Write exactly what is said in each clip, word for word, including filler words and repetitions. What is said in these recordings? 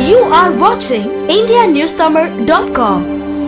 You are watching India News Tamil dot com.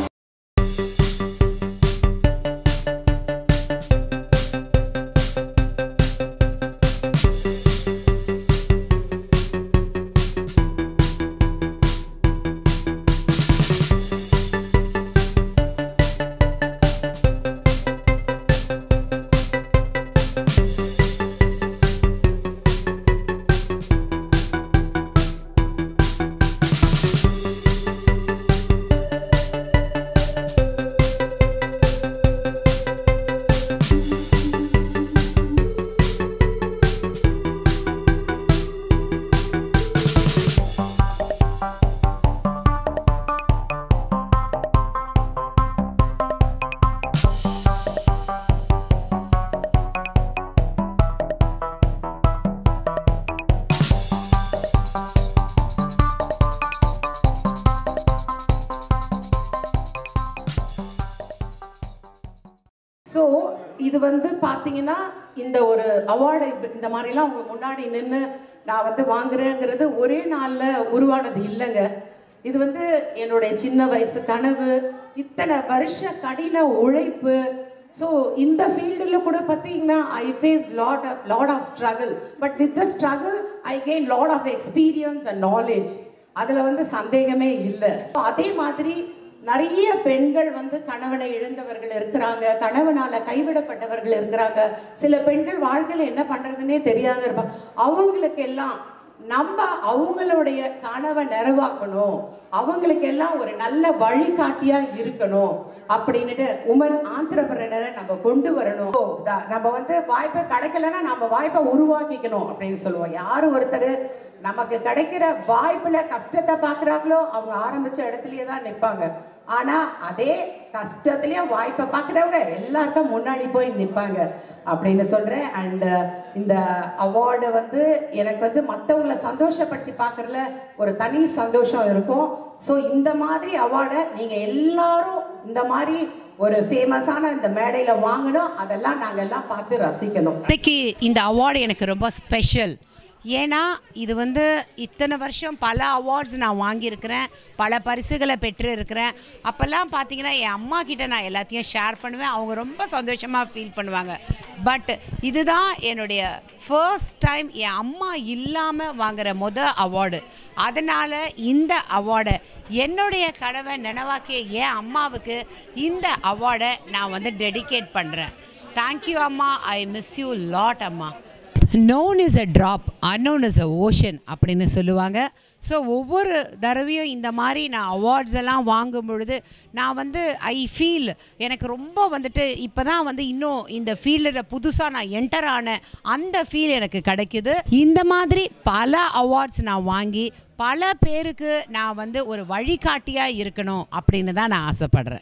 So இது வந்து பார்த்தீங்கன்னா இந்த ஒரு அவார்டு இந்த மாதிரிலாம் அவங்க முன்னாடி நின்று நான் வந்து வாங்குறேங்கிறது ஒரே நாளில் உருவானது இல்லைங்க. இது வந்து என்னுடைய சின்ன வயசு கனவு, இத்தனை வருஷ கடின உழைப்பு. ஸோ இந்த ஃபீல்டில் கூட பார்த்தீங்கன்னா I face lot of lot of struggle, but with the struggle I gain lot of experience and knowledge. அதில் வந்து சந்தேகமே இல்லை. அதே மாதிரி நிறைய பெண்கள் வந்து கணவனை இழந்தவர்கள் இருக்கிறாங்க, கணவனால கைவிடப்பட்டவர்கள் இருக்கிறாங்க. சில பெண்கள் வாழ்க்கையில் என்ன பண்றதுன்னே தெரியாத இருப்பாங்க. அவங்களுக்கு எல்லாம் நம்ம அவங்களுடைய கனவை நிறைவாக்கணும், அவங்களுக்கு எல்லாம் ஒரு நல்ல வழிகாட்டியா இருக்கணும் அப்படின்னுட்டு உமன் ஆந்திரபிரனரை நம்ம கொண்டு வரணும். நம்ம வந்து வாய்ப்பை கிடைக்கலன்னா நம்ம வாய்ப்பை உருவாக்கிக்கணும் அப்படின்னு சொல்லுவோம். யாரு ஒருத்தர் நமக்கு கிடைக்கிற வாய்ப்புல கஷ்டத்தை பாக்குறாங்களோ அவங்க ஆரம்பிச்ச இடத்துலயே தான் நிற்பாங்க. ஆனா அதே கஷ்டத்திலேயே வாய்ப்பை பார்க்குறவங்க எல்லாருக்கும் முன்னாடி போய் நிற்பாங்க அப்படின்னு சொல்றேன். அண்ட் இந்த அவார்டு வந்து எனக்கு வந்து மற்றவங்களை சந்தோஷப்படுத்தி பார்க்கறதுல ஒரு தனி சந்தோஷம் இருக்கும். ஸோ இந்த மாதிரி அவார்டை நீங்க எல்லாரும் இந்த மாதிரி ஒரு ஃபேமஸான இந்த மேடையில வாங்கணும், அதெல்லாம் நாங்கள் எல்லாம் பார்த்து ரசிக்கணும். இன்னைக்கு இந்த அவார்டு எனக்கு ரொம்ப ஸ்பெஷல். ஏன்னா இது வந்து இத்தனை வருஷம் பல அவார்ட்ஸ் நான் வாங்கியிருக்கிறேன், பல பரிசுகளை பெற்று இருக்கிறேன். அப்போல்லாம் பார்த்தீங்கன்னா என் அம்மா கிட்ட நான் எல்லாத்தையும் ஷேர் பண்ணுவேன், அவங்க ரொம்ப சந்தோஷமாக ஃபீல் பண்ணுவாங்க. பட் இதுதான் என்னுடைய ஃபர்ஸ்ட் டைம் என் அம்மா இல்லாமல் வாங்குகிற மொதல் அவார்டு. அதனால் இந்த அவார்டை என்னுடைய கனவை நினைவாக்கிய என் அம்மாவுக்கு இந்த அவார்டை நான் வந்து டெடிகேட் பண்ணுறேன். தேங்க்யூ அம்மா, ஐ மிஸ் யூ லாட் அம்மா. known is a drop, unknown is a ocean அப்படின்னு சொல்லுவாங்க. ஸோ ஒவ்வொரு தடவையும் இந்த மாதிரி நான் அவார்ட்ஸ் எல்லாம் வாங்கும் பொழுது நான் வந்து ஐ ஃபீல் எனக்கு ரொம்ப வந்துட்டு இப்போ தான் வந்து இன்னும் இந்த ஃபீல்டில் புதுசாக நான் என்டர் ஆன அந்த ஃபீல் எனக்கு கிடைக்குது. இந்த மாதிரி பல அவார்ட்ஸ் நான் வாங்கி பல பேருக்கு நான் வந்து ஒரு வழிகாட்டியாக இருக்கணும் அப்படின்னு தான் நான் ஆசைப்படுறேன்.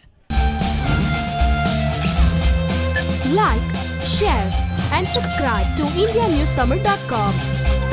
Like, share and subscribe to India News Tamil dot com.